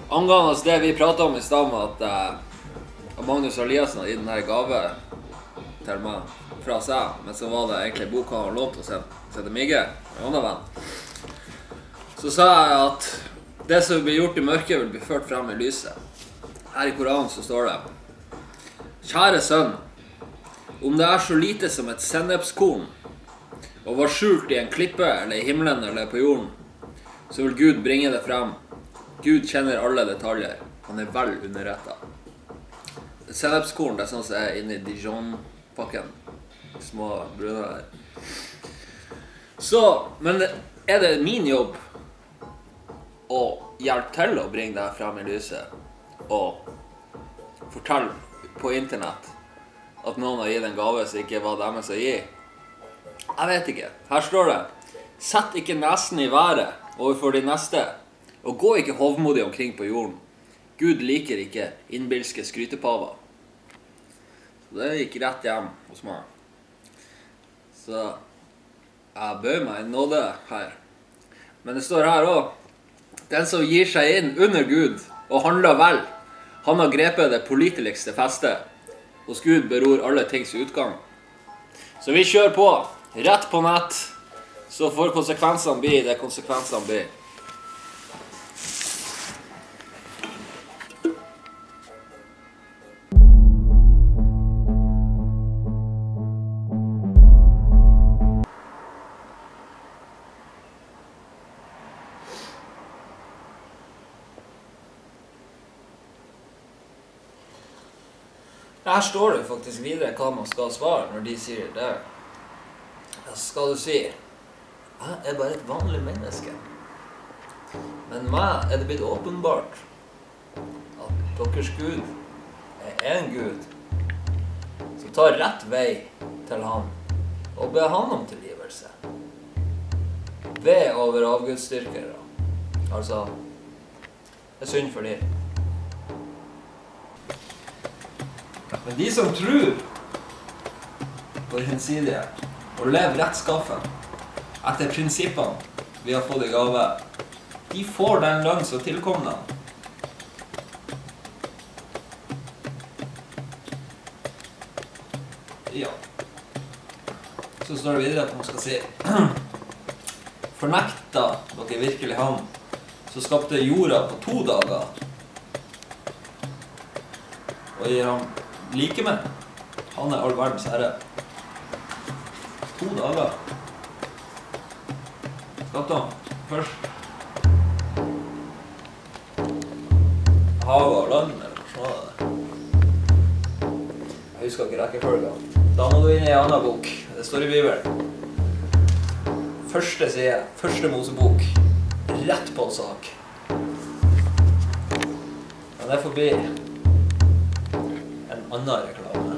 Angående det vi pratet om i sted med at Magnus Eliassen hadde gitt denne gave til meg fra seg, men så var det egentlig boka han har lånt å se til Migge, en annen venn. Så sa jeg at det som blir gjort i mørket vil bli ført frem i lyset. Her i Koranen så står det: Kjære sønn, om det er så lite som et sennepskorn, og var skjult i en klippe eller i himmelen eller på jorden, så vil Gud bringe det frem. Gud kjenner alle detaljer. Han er vel underrettet. Sennepskorn, det er sånn som er inne i Dijon-pakken. Små brune der. Så, men er det min jobb å hjelpe til å bringe det frem i lyset og fortelle på internett at noen har gitt en gave som ikke var deres å gi? Jeg vet ikke. Her står det: Sett ikke nesen i været overfor de neste, og gå ikke hovmodig omkring på jorden. Gud liker ikke innbilske skrytepaver. Så det gikk rett hjem hos meg. Så jeg bøyer meg i nåde her. Men det står her også: Den som gir seg inn under Gud og handler vel, han har grepet det påliteligste festet. Hos Gud beror alle tings utgang. Så vi kjører på, rett på nett, så får konsekvensene bli det konsekvensene blir. Her står det faktisk videre hva man skal svare når de sier det. Da skal du si: Jeg er bare et vanlig menneske. Men meg er det blitt åpenbart at deres Gud er en Gud som tar rett vei til han og ber han om tilgivelse. Ved over avgudsdyrkere. Altså, det er synd for dem. Men de som tror på den side og lever rettskaffen etter prinsippene vi har fått i gave, de får den lønn som tilkommer dem. Ja. Så står det videre at man skal si: Fornekta dere virkelig han som skapte jorda på 2 dager og gir ham like med. Han er all verdens herre. 2 dager. Skapte han først havet og land, eller hva var det? Jeg husker ikke rekkefølgen. Da må du inn i en annen bok. Det står i Bibelen. Første side, første Mosebok. Rett på sak. Men det får bli en annen reklame.